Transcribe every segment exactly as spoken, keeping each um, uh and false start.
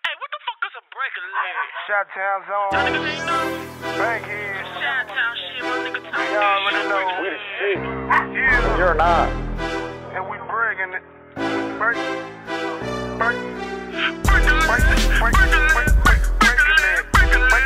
Hey, what the fuck is a breaker leg? Chi-Town zone. Y'all niggas ain't know? Bankhead. Chi-Town shit, my nigga talking Y'all already know. We the shit. Yeah. You're not. And we breaking it. Break. Break. Breaker leg. Breaker leg. Breaker leg. Breaker leg.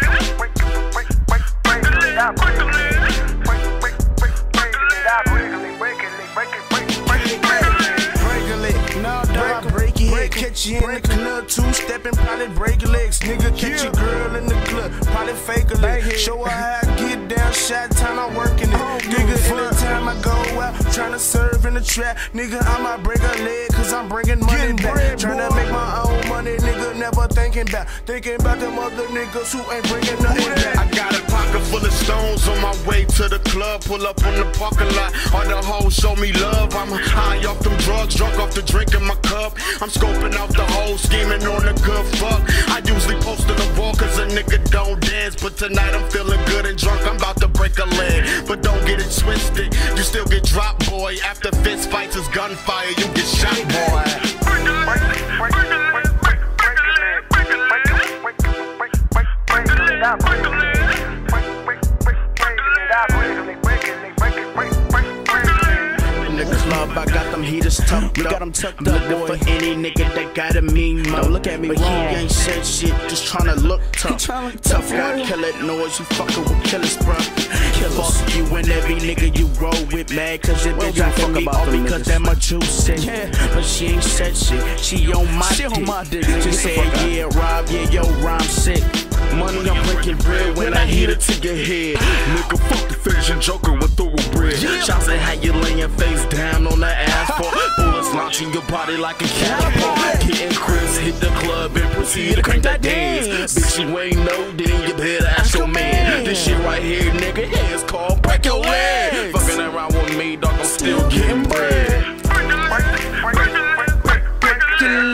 Breaker leg. Stop Breaker leg. break, break, break, break, stop breaking it, break it, break it, break it, break it, break it. Break a leg, no dog, break your head, catch you in the club, two stepping, probably break your legs, nigga, catch your girl in the club, probably fake a leg, show her how I get down, Chi-Town, I'm working it, nigga, anytime I go out, tryna serve in the trap, nigga, I might break a leg, cause I'm bringing money back, tryna make my own money, nigga, never thinking about, thinking about them other niggas who ain't bringing nothing back. I got a pocket full of stones on my way to the club, pull up on the parking lot, all the hoes show me love, I'm high off them drugs, drunk off the drink in my cup, I'm scoping out the hoes, scheming on a good fuck, I usually post on the wall cause a nigga don't dance, but tonight I'm feeling good and drunk, I'm about to break a leg, but don't get it twisted, you still get dropped, boy, after fist fights is gunfire, you get shot, boy. Break it, break it, break it, break it, break it, break it, break it, break it, break it, break it, break it, stop breaking it, break, break, break, break it, stop breaking it, break it, break it, break, break, break it. Niggas love, I got them heaters tucked up. Got them tucked up, boy. For any nigga that got a mean mouth. Don't look at me but wrong. He ain't said shit, just tryna look tough. Tryna look tough, got kill that noise, you fucking with killers, bruh. Fuck you and every nigga you roll with, mad cause it been dropping me off because that my juice sick. Yeah, but she ain't said shit, she on my she dick. On my dick. She said, yeah, Rob, yeah, yo, rhyme sick. Money, I'm breaking bread when I hit it to your head. Nigga, fuck the fashion joker with thoroughbred. Shots at how you lay your face down on the asphalt. Bullets launching your body like a catapult. Getting Chris, hit the club and proceed to crank that dance. Bitch, you ain't know, then you better ask your man. This shit right here, nigga, yeah, it's called break your leg. Fucking around with me, dog, I'm still getting bread. Break it, break it, break it, break it, break it, Your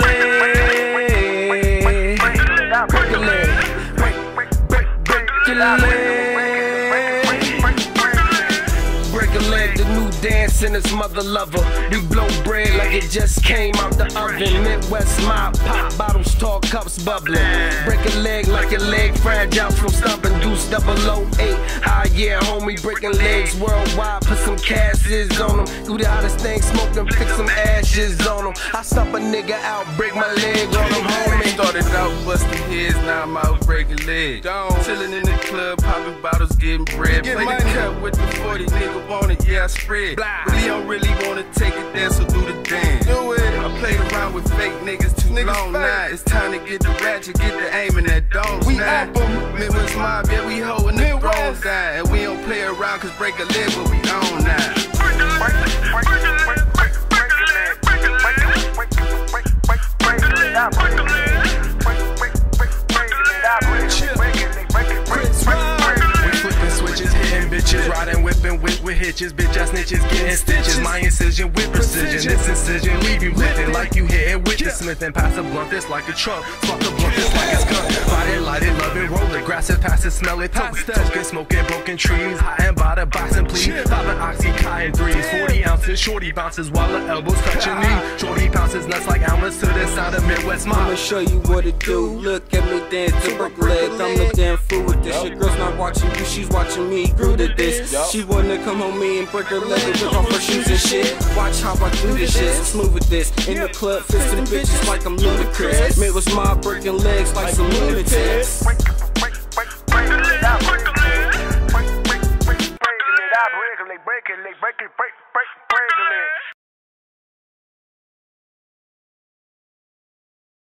leg, stop break your leg, break, break, break, break, your stop leg. break it, break it, break it. Break a leg, the new dance in his mother lover. We blow bread like it just came out the oven. Midwest mob, pop bottles, tall cups bubbling. Break a leg like your leg fragile from stubbing. Deuce double oh eight. High yeah, homie, breaking legs worldwide. Put some cashes on them. Do the hottest thing, smoke them, pick some ashes on them. I stomp a nigga out, break my leg on them, homie. Started out busting heads, now I'm out breaking legs. Chillin' in the club, popping bottles, getting bread. Play the cut with the forty, nigga want it, yeah I spread. But he don't really wanna take it there, so do the dance. Do it. I played around with fake niggas too niggas long fake. Now it's time to get the ratchet, get the aiming at dogs. We now. Midwest mob, yeah we holding the thrones down, and we don't play around cause break a leg, but we on now. Break it, break it, break it, break it, break it, break it, break it, break it, break it, break it, break it, break it, stop breaking it. Break, break, break, break it, stop breaking it, break it, break it, break it, break it. We flipping switches, hitting bitches, riding, whipping, whip with hitches, bitch ass snitches, getting stitches. My incision with precision, this incision leave you lifting like you hitting with the smith and pass a blunt this like a truck. Fuck a blunt this like it's gun. Light it, light it, love it, roll it, grass it, pass it, smell it, toke it, toke it, smoking broken trees, high and by the box and please. Popping oxy, cotton threes, forty ounces, shorty bounces while the elbows touch your knee. Shorty pounces nuts like almonds to the sound of Midwest mob. I'ma show you what it do. Look at me dance to break legs. I'm the damn fool with this. Your girl's not watching you, she's watching me. Grew to this. She wanna come on me and break her leg and rip off her shoes and shit. Watch how I do this shit. Smooth with this. In the club, fisting bitches like I'm ludicrous. Midwest mob breaking legs like some lunatics.